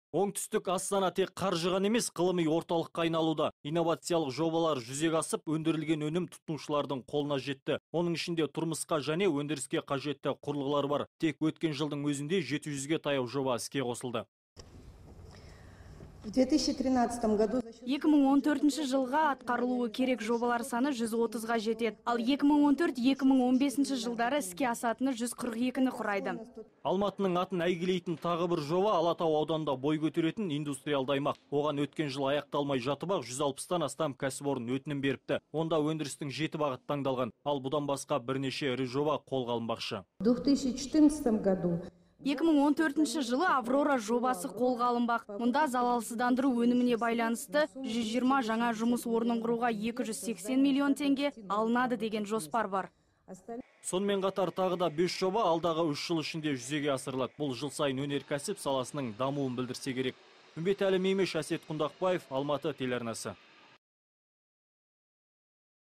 Оңтүстік Астана тек қаржыған емес, ғылыми орталыққа айналуда. Инновациялық жобалар жүзеге асып, өндірілген өнім тұтынушылардың қолына жетті. Оның ішінде тұрмысқа және өндіріске қажетті құрылғылар бар. Тек өткен жылдың өзінде 700-ге таяу жоба іске қосылды. В 2013 году 2014 жылға атқарылуы керек жобалар саны 130-ға жетеді. Ал 2014-2015 жылдары іске асатыны 142-ні құрайды. Алматының атын әйгілейтін тағы бір жоба Алатау ауданында бой көтеретін индустриалды аймақ. Оған өткен жыл аяқталмай жатып ақ 160-тан астам кәсіпорын өтінім беріпті. Онда өндірістің 7 бағыт таңдалған. Ал бұдан басқа бірнеше ірі жоба қолға алынбақшы. в 2014 году 2014 жылы Аврора жобасы қолға алынбақ. Мұнда залалсыздандыру өніміне байланысты 120 жаңа жұмыс орнын құруға 280 миллион теңге алынады деген жоспар бар. Сонымен қатар тағы да 5 жоба алдағы 3 жыл ішінде жүзеге асырылады. Бұл жыл сайын өнеркәсіп саласының дамуын білдірсе керек. Үмбетәлі Меймеш, Әсет Құндақбаев, Алматы телеарнасы.